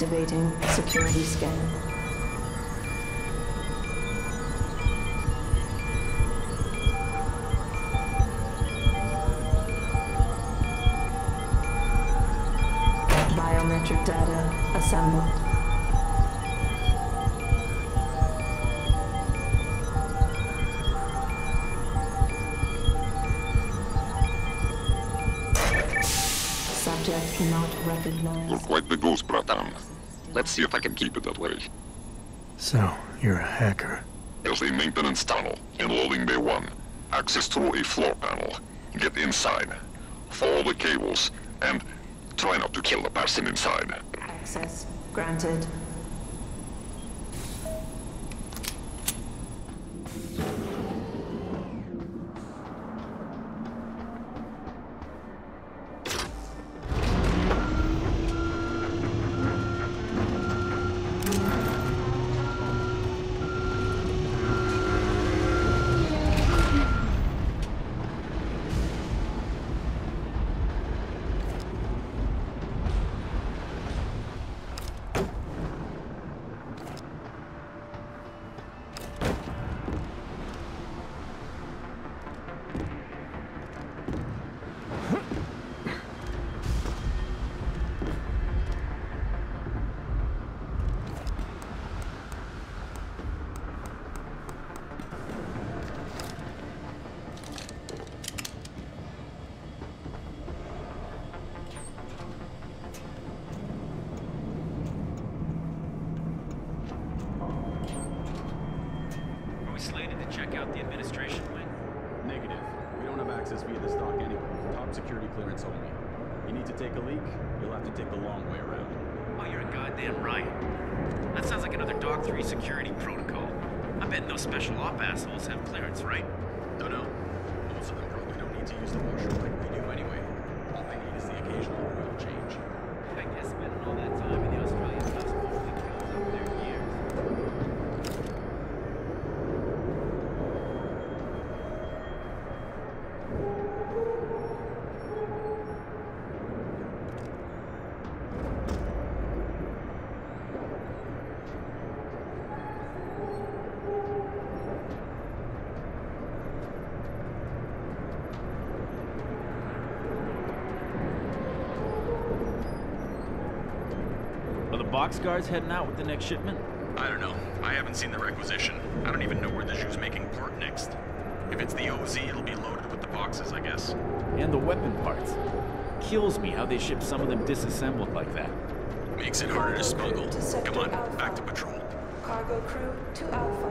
Activating security scan. Biometric data assembled. Subject not recognized. You're quite the ghost, Bratan. Let's see if I can keep it that way. So, you're a hacker. There's a maintenance tunnel in loading bay 1. Access through a floor panel. Get inside. Follow the cables, and try not to kill the person inside. Access granted. Slated to check out the administration wing? Negative. We don't have access via the stock anyway. Top security clearance only. You need to take a leak, you'll have to take the long way around. Oh, you're a goddamn riot. That sounds like another Dock 3 security protocol. I bet no special op assholes have clearance, right? Don't know. Most of them probably don't need to use the washroom like we do anyway. All they need is the occasional oil change. I guess spending all that time in the Australian dust bowl fills up their gears. Box guards heading out with the next shipment? I don't know. I haven't seen the requisition. I don't even know where the shoe's making port next. If it's the OZ, it'll be loaded with the boxes, I guess. And the weapon parts. Kills me how they ship some of them disassembled like that. Makes it harder to smuggle. Come on, Alpha. back to patrol. Cargo crew to Alpha.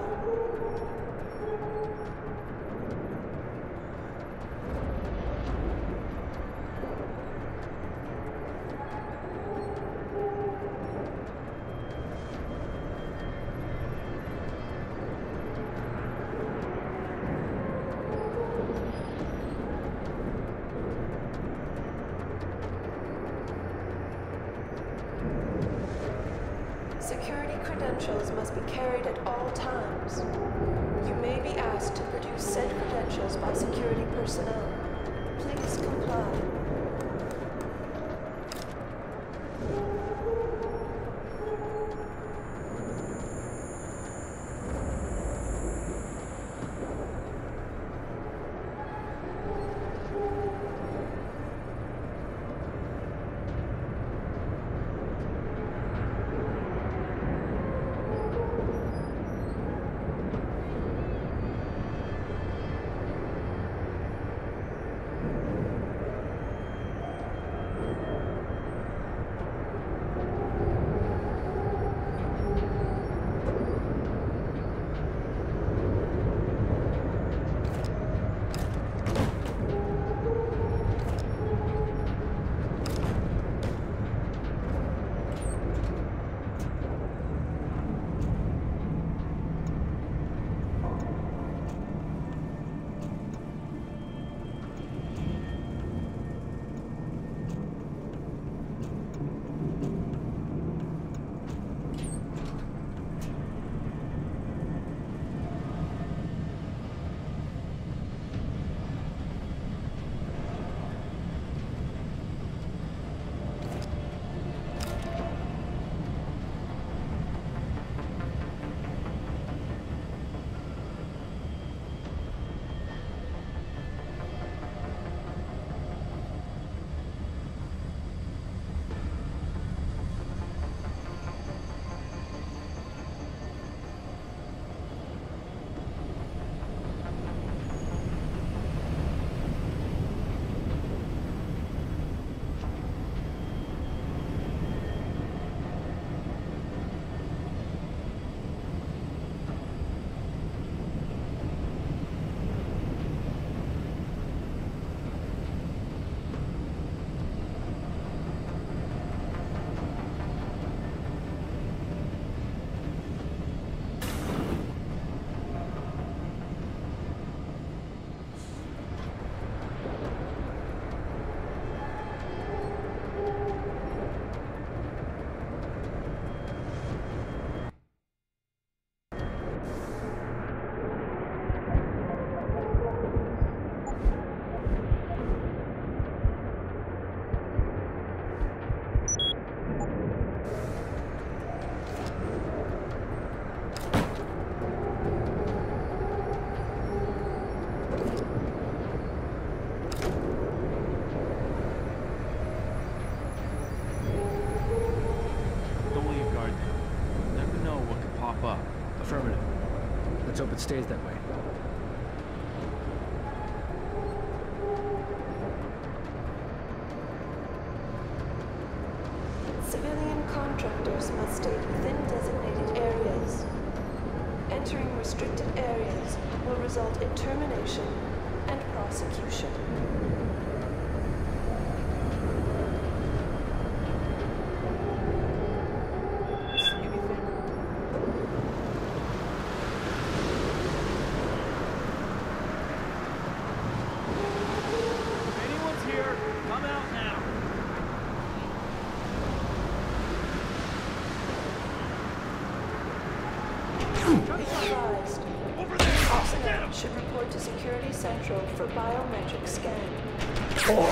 Security credentials must be carried at all times. You may be asked to produce said credentials by security personnel. Please comply. Bob. Affirmative. Let's hope it stays that way. Civilian contractors must stay within designated areas. Entering restricted areas will result in termination and prosecution. Should report to Security Central for biometric scan.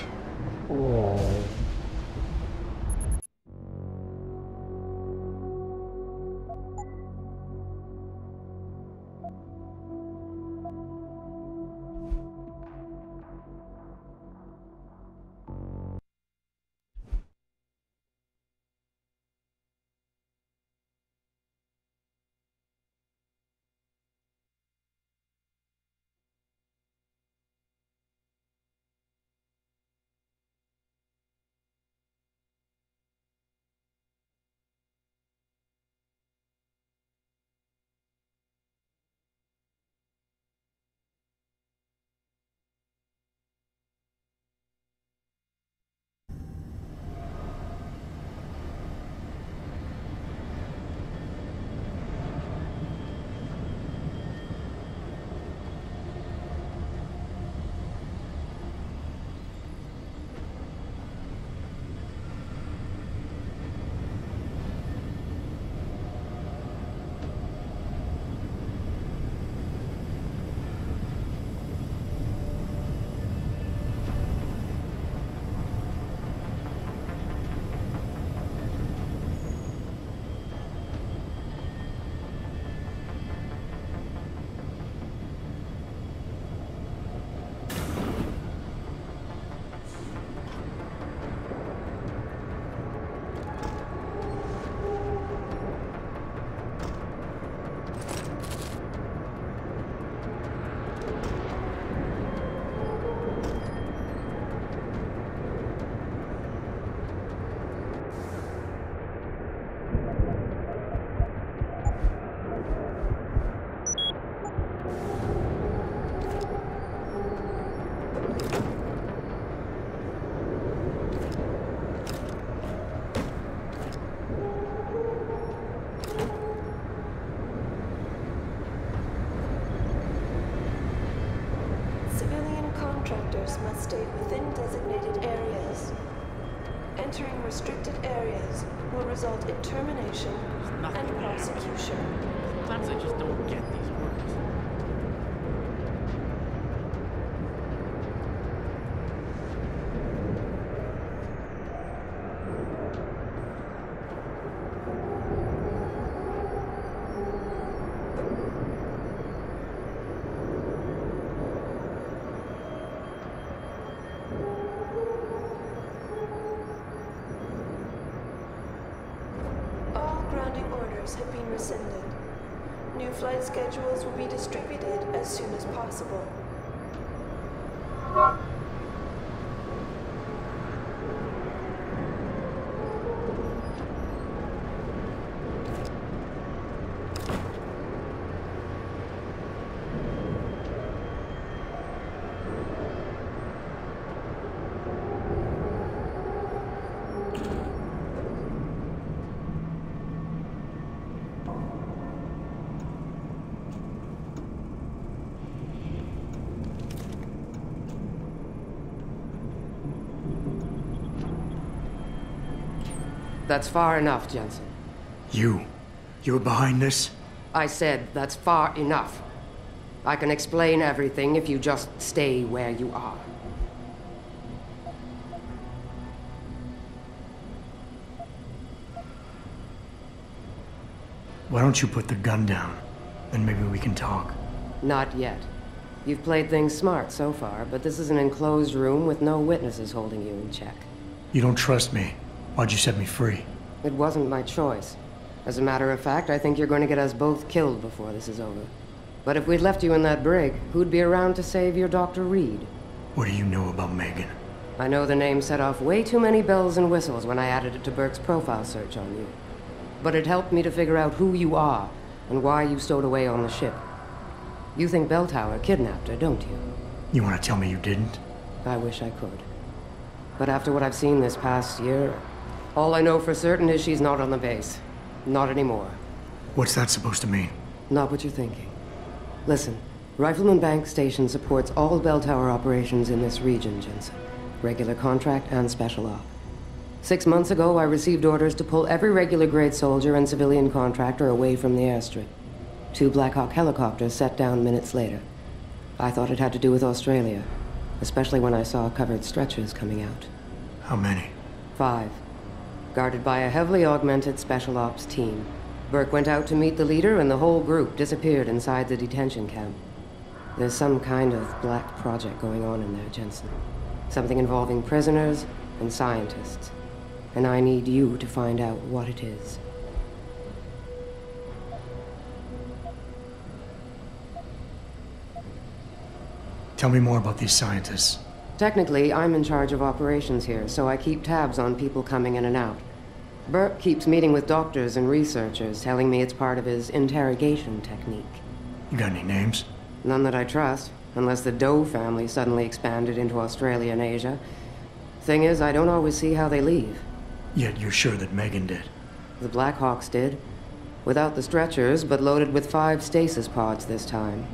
Must stay within designated areas. Entering restricted areas will result in termination and prosecution. Sometimes I just don't get these orders. Have been rescinded. New flight schedules will be distributed as soon as possible. That's far enough, Jensen. You were behind this? I said that's far enough. I can explain everything if you just stay where you are. Why don't you put the gun down? Then maybe we can talk. Not yet. You've played things smart so far, but this is an enclosed room with no witnesses holding you in check. You don't trust me. Why'd you set me free? It wasn't my choice. As a matter of fact, I think you're going to get us both killed before this is over. But if we'd left you in that brig, who'd be around to save your Dr. Reed? What do you know about Megan? I know the name set off way too many bells and whistles when I added it to Burke's profile search on you. But it helped me to figure out who you are and why you stowed away on the ship. You think Belltower kidnapped her, don't you? You want to tell me you didn't? I wish I could. But after what I've seen this past year, all I know for certain is she's not on the base. Not anymore. What's that supposed to mean? Not what you're thinking. Listen, Rifleman Bank Station supports all Belltower operations in this region, Jensen. Regular contract and special op. 6 months ago, I received orders to pull every regular grade soldier and civilian contractor away from the airstrip. 2 Black Hawk helicopters set down minutes later. I thought it had to do with Australia, especially when I saw covered stretchers coming out. How many? 5. Guarded by a heavily augmented special ops team. Burke went out to meet the leader, and the whole group disappeared inside the detention camp. There's some kind of black project going on in there, Jensen. Something involving prisoners and scientists. And I need you to find out what it is. Tell me more about these scientists. Technically, I'm in charge of operations here, so I keep tabs on people coming in and out. Burke keeps meeting with doctors and researchers, telling me it's part of his interrogation technique. You got any names? None that I trust, unless the Doe family suddenly expanded into Australia and Asia. Thing is, I don't always see how they leave. Yet you're sure that Megan did. The Black Hawks did. Without the stretchers, but loaded with 5 stasis pods this time.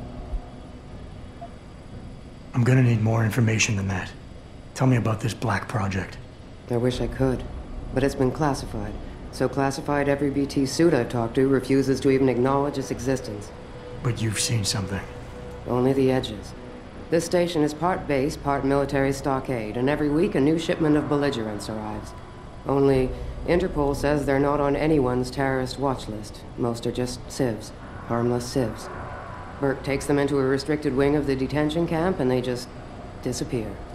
I'm gonna need more information than that. Tell me about this black project. I wish I could, but it's been classified. So classified every BT suit I've talked to refuses to even acknowledge its existence. But you've seen something. Only the edges. This station is part base, part military stockade, and every week a new shipment of belligerents arrives. Only, Interpol says they're not on anyone's terrorist watch list. Most are just civs. Harmless civs. Burke takes them into a restricted wing of the detention camp, and they just disappear.